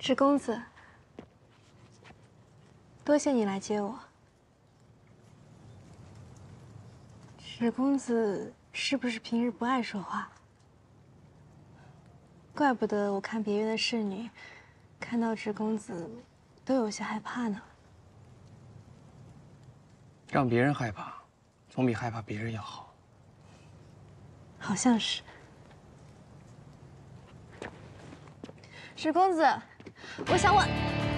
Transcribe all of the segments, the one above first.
芷公子，多谢你来接我。芷公子是不是平日不爱说话？怪不得我看别院的侍女，看到芷公子都有些害怕呢。 让别人害怕，总比害怕别人要好。 好像是。芷公子，我想问，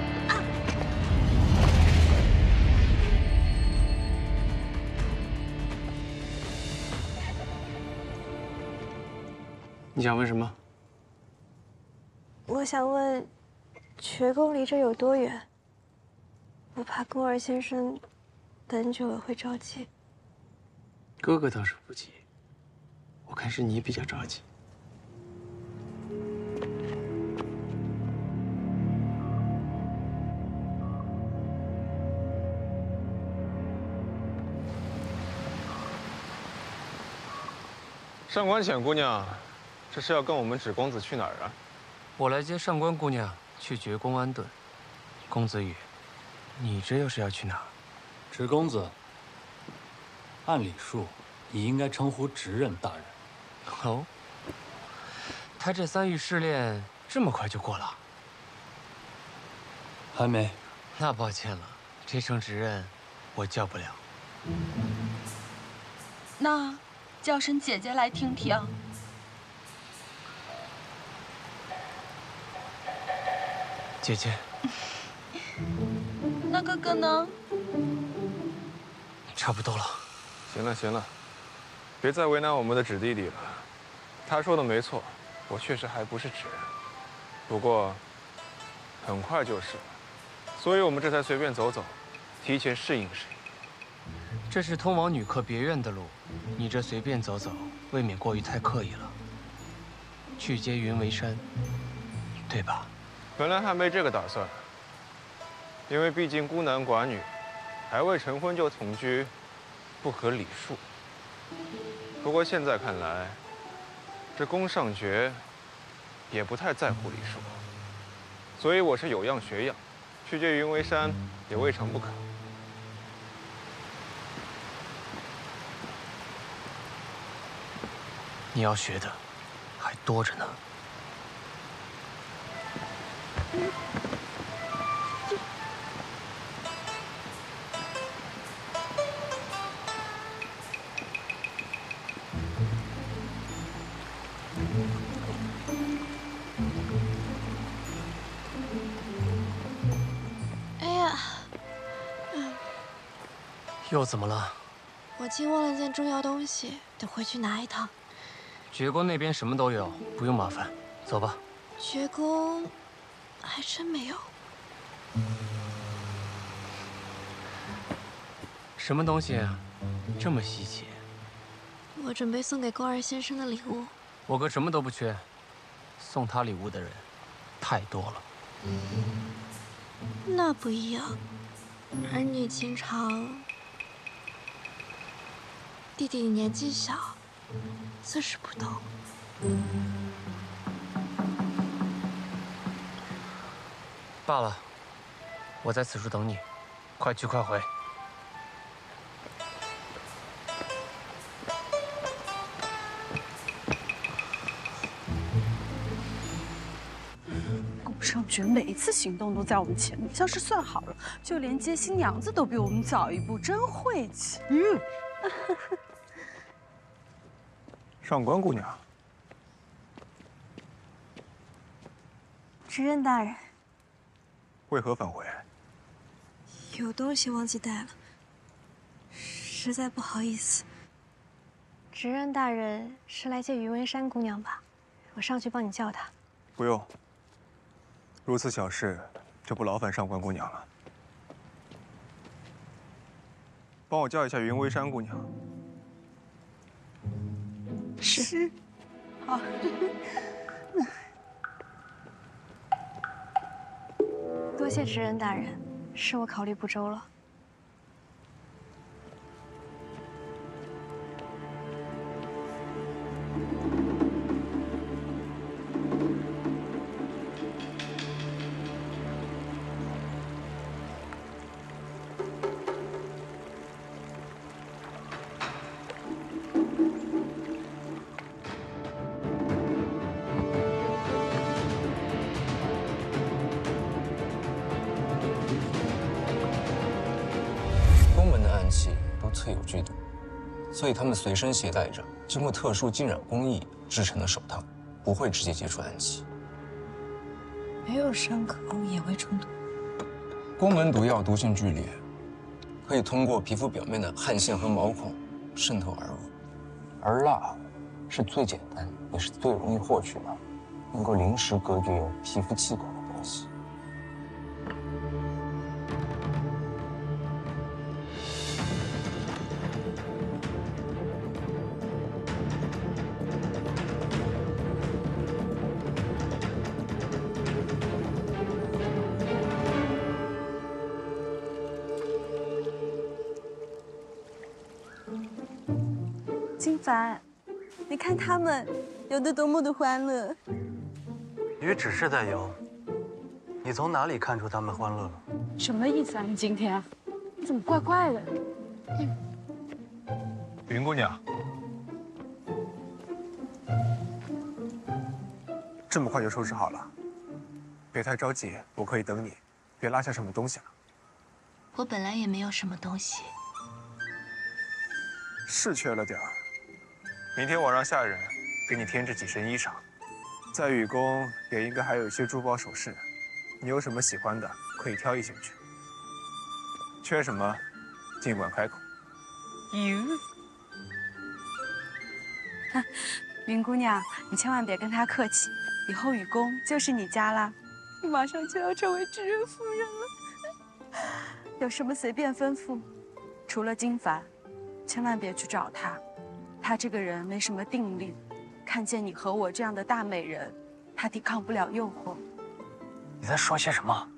你想问什么？ 我想问，绝宫离这有多远？我怕宫二先生等久了会着急。 哥哥倒是不急，我看是你比较着急。 上官浅姑娘，这是要跟我们芷公子去哪儿啊？ 我来接上官姑娘去绝宫安顿。公子羽，你这又是要去哪儿？ 芷公子，按礼数，你应该称呼执刃大人。 哦，他这3域试炼这么快就过了？ 还没。 那抱歉了，这声执刃我叫不了。 那叫声姐姐来听听。 姐姐， 那哥哥呢？ 差不多了。 行了行了，别再为难我们的芷弟弟了。他说的没错，我确实还不是芷人，不过很快就是了，所以我们这才随便走走，提前适应适应。 这是通往女客别院的路，你这随便走走，未免过于太刻意了。去接云为山，对吧？ 本来还没这个打算，因为毕竟孤男寡女，还未成婚就同居，不合礼数。不过现在看来，这宫上爵也不太在乎礼数，所以我是有样学样，去接云为山也未尝不可。 你要学的还多着呢。 哎呀， 又怎么了？ 我竟忘了件重要东西，得回去拿一趟。 绝宫那边什么都有，不用麻烦，走吧。 绝宫还真没有。 什么东西这么稀奇？ 我准备送给宫二先生的礼物。 我哥什么都不缺，送他礼物的人太多了。 那不一样，儿女情长。弟弟年纪小，自是不懂。 罢了，我在此处等你，快去快回。 宫上爵每一次行动都在我们前面，像是算好了，就连接新娘子都比我们早一步，真晦气。 上官姑娘， 执刃大人， 为何返回？ 有东西忘记带了，实在不好意思。执刃大人是来接余文山姑娘吧？我上去帮你叫她。 不用，如此小事就不劳烦上官姑娘了。帮我叫一下云为山姑娘。 是。 好。 多谢执刃大人，是我考虑不周了。 所以他们随身携带着经过特殊浸染工艺制成的手套，不会直接接触暗器。 没有伤口也会中毒。 宫门毒药毒性剧烈，可以通过皮肤表面的汗腺和毛孔渗透而入，而蜡是最简单也是最容易获取的，能够临时隔绝有皮肤气口的东西。 金凡，你看他们游得多么的欢乐。 鱼只是在游，你从哪里看出他们欢乐了？ 什么意思啊？你今天，你怎么怪怪的？ 云姑娘，这么快就收拾好了？别太着急，我可以等你，别落下什么东西了。 我本来也没有什么东西。 是缺了点儿。明天我让下人给你添置几身衣裳，在雨宫也应该还有一些珠宝首饰，你有什么喜欢的可以挑一些去。缺什么，尽管开口。 云姑娘，你千万别跟他客气，以后雨宫就是你家啦，你马上就要成为知人夫人了。有什么随便吩咐，除了金凡，千万别去找他。 他这个人没什么定力，看见你和我这样的大美人，他抵抗不了诱惑。 你在说些什么？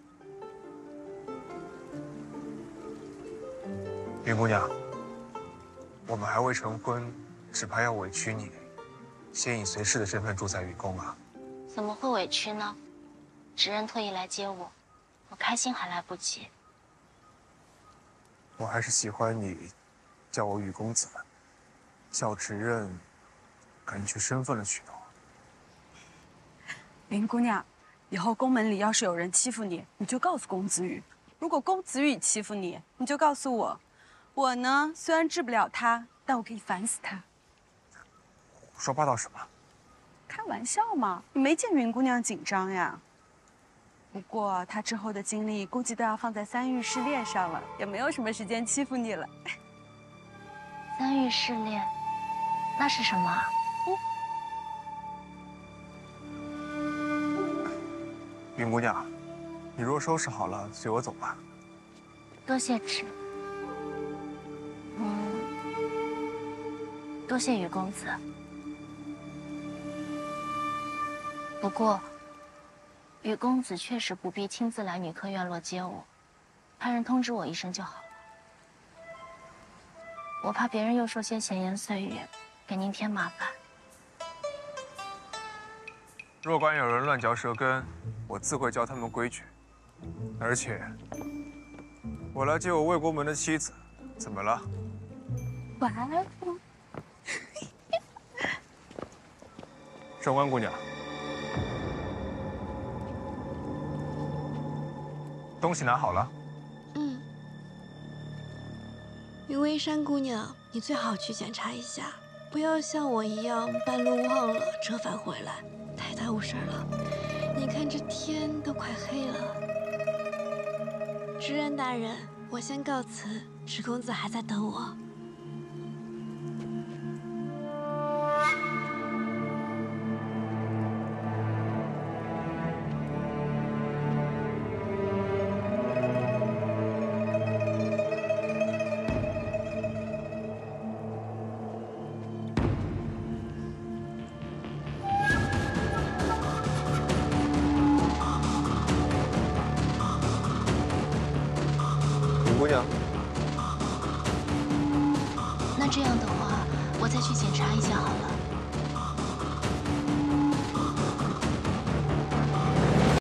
云姑娘，我们还未成婚，只怕要委屈你，先以随侍的身份住在雨宫啊。 怎么会委屈呢？执人特意来接我，我开心还来不及。 我还是喜欢你叫我雨公子。 叫执刃，感觉身份了许多。 林姑娘，以后宫门里要是有人欺负你，你就告诉公子羽；如果公子羽欺负你，你就告诉我。我呢，虽然治不了他，但我可以烦死他。 胡说八道什么？ 开玩笑嘛，你没见云姑娘紧张呀？不过她之后的精力估计都要放在3玉试炼上了，也没有什么时间欺负你了。 3玉试炼。 那是什么啊？ 云姑娘，你若收拾好了，随我走吧。 多谢旨。多谢雨公子。不过，雨公子确实不必亲自来女科院落接我，派人通知我一声就好了。我怕别人又说些闲言碎语。 给您添麻烦。 若管有人乱嚼舌根，我自会教他们规矩。而且，我来接我魏国门的妻子，怎么了？ 晚安。 上官姑娘，东西拿好了。 云微山姑娘，你最好去检查一下。 不要像我一样半路忘了折返回来，太耽误事儿了。你看这天都快黑了。执人大人，我先告辞，史公子还在等我。 姑娘， 那这样的话，我再去检查一下好了。